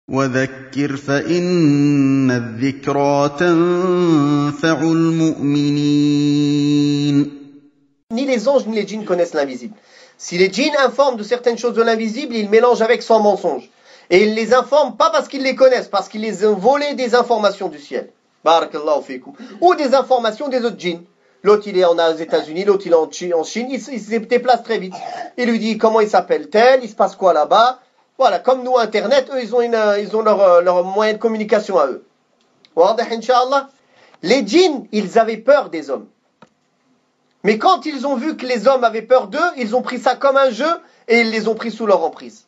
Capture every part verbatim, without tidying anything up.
وذكر فإن الذكرى تنفع المؤمنين. Ni les anges ni les djinns connaissent l'invisible. Si les djinns informent de certaines choses de l'invisible, ils mélangent avec sans mensonge. Et ils les informent pas parce qu'ils les connaissent, parce qu'ils les ont volé des informations du ciel. Barakallahu fikum. Ou des informations des autres djinns. L'autre il est en, aux États-Unis, l'autre il est en Chine, en Chine. Il, il se déplace très vite. Il lui dit comment il s'appelle tel, il se passe quoi là-bas. Voilà, comme nous Internet, eux ils ont, une, ils ont leur, leur moyen de communication à eux. Inch'Allah. Les djinns, ils avaient peur des hommes. Mais quand ils ont vu que les hommes avaient peur d'eux, ils ont pris ça comme un jeu et ils les ont pris sous leur emprise.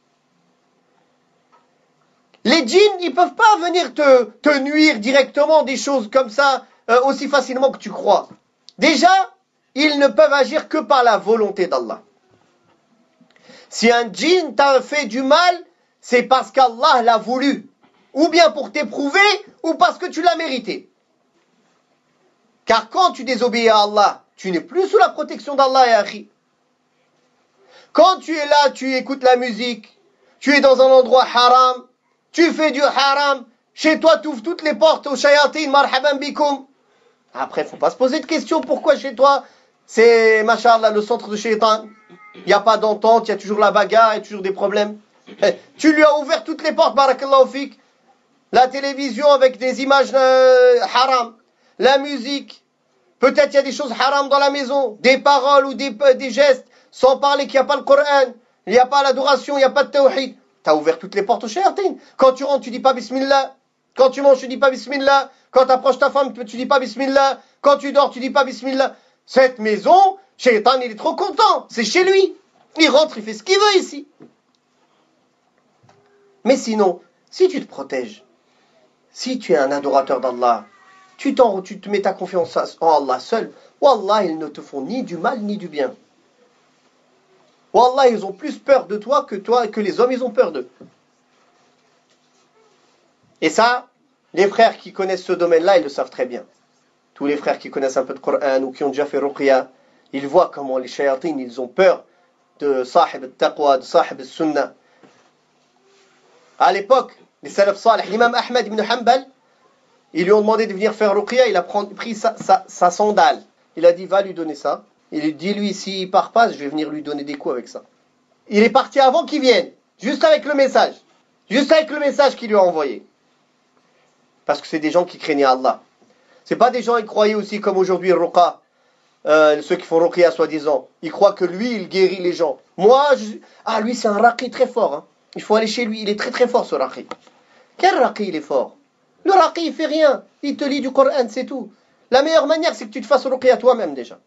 Les djinns, ils ne peuvent pas venir te, te nuire directement des choses comme ça euh, aussi facilement que tu crois. Déjà, ils ne peuvent agir que par la volonté d'Allah. Si un djinn t'a fait du mal, c'est parce qu'Allah l'a voulu. Ou bien pour t'éprouver, ou parce que tu l'as mérité. Car quand tu désobéis à Allah, tu n'es plus sous la protection d'Allah et Akhi. Quand tu es là, tu écoutes la musique, tu es dans un endroit haram, tu fais du haram, chez toi tu ouvres toutes les portes aux shayatin, marhaban bikoum. Après, il ne faut pas se poser de questions, pourquoi chez toi, c'est, mashallah, le centre de shaitan. Il n'y a pas d'entente, il y a toujours la bagarre, il y a toujours des problèmes. Tu lui as ouvert toutes les portes, barakallahu fik. La télévision avec des images euh, haram, la musique. Peut-être il y a des choses haram dans la maison, des paroles ou des, des gestes, sans parler qu'il n'y a pas le Coran, il n'y a pas l'adoration, il n'y a pas de tawhid. Tu as ouvert toutes les portes aux shayatin. Quand tu rentres, tu dis pas bismillah. Quand tu manges, tu dis pas bismillah. Quand tu approches ta femme, tu dis pas bismillah. Quand tu dors, tu dis pas bismillah. Cette maison, shaitan, il est trop content. C'est chez lui. Il rentre, il fait ce qu'il veut ici. Mais sinon, si tu te protèges, si tu es un adorateur d'Allah, tu, tu te mets ta confiance en Allah seul, wallah, ils ne te font ni du mal ni du bien. Wallah, ils ont plus peur de toi que toi, que les hommes, ils ont peur d'eux. Et ça, les frères qui connaissent ce domaine-là, ils le savent très bien. Tous les frères qui connaissent un peu de Coran ou qui ont déjà fait ruqya, ils voient comment les shayatins, ils ont peur de sahib al-taqwa, de sahib al-sunnah. À l'époque, les salaf salih, l'imam Ahmed ibn Hanbal, ils lui ont demandé de venir faire ruqya, il a pris sa, sa, sa sandale. Il a dit, va lui donner ça. Il lui dit, lui, s'il part pas, je vais venir lui donner des coups avec ça. Il est parti avant qu'il vienne, juste avec le message. Juste avec le message qu'il lui a envoyé. Parce que c'est des gens qui craignaient Allah. C'est pas des gens qui croyaient aussi comme aujourd'hui ruqa, euh, ceux qui font ruqya soi-disant. Ils croient que lui, il guérit les gens. Moi, je... ah lui, c'est un raqi très fort. Hein. Il faut aller chez lui, il est très très fort ce raqi. Quel raqi il est fort? Le raqi, il fait rien. Il te lit du Coran, c'est tout. La meilleure manière, c'est que tu te fasses ruqya toi-même déjà.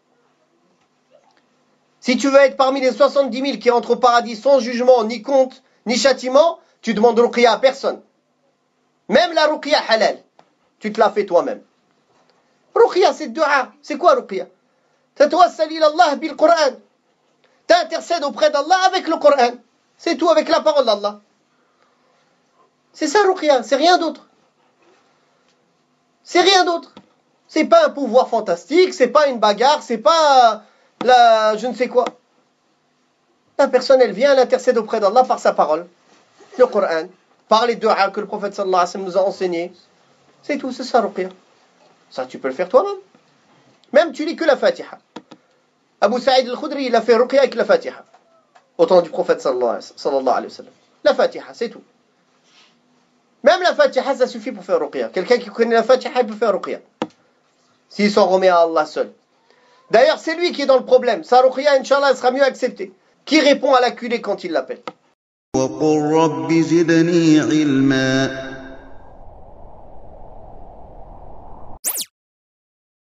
Si tu veux être parmi les soixante-dix mille qui rentrent au paradis sans jugement, ni compte, ni châtiment, tu demandes ruqya à personne. Même la ruqya halal, tu te la fais toi-même. Ruqya, c'est dua. C'est quoi ruqya? Tatawassal ila Allah bil Qur'an. T'intercèdes auprès d'Allah avec le Coran. C'est tout, avec la parole d'Allah. C'est ça ruqya, c'est rien d'autre. C'est rien d'autre. C'est pas un pouvoir fantastique, c'est pas une bagarre, c'est pas la je ne sais quoi. La personne, elle vient, elle intercède auprès d'Allah par sa parole. Le Coran. Par les du'a que le prophète sallallahu alayhi wa sallam nous a enseigné. C'est tout, c'est ça ruqya. Ça, tu peux le faire toi-même. Même tu lis que la Fatiha. Abu Sa'id al-Khudri, il a fait ruqya avec la Fatiha. Au temps du prophète sallallahu alayhi wa sallam. La Fatiha, c'est tout. Même la Fatiha, ça suffit pour faire ruqya. Quelqu'un qui connaît la Fatiha, il peut faire ruqya. S'il s'en remet à Allah seul. D'ailleurs, c'est lui qui est dans le problème. Sa ruqya, Inch'Allah, sera mieux acceptée. Qui répond à l'acculé quand il l'appelle? وقل رب زدني علما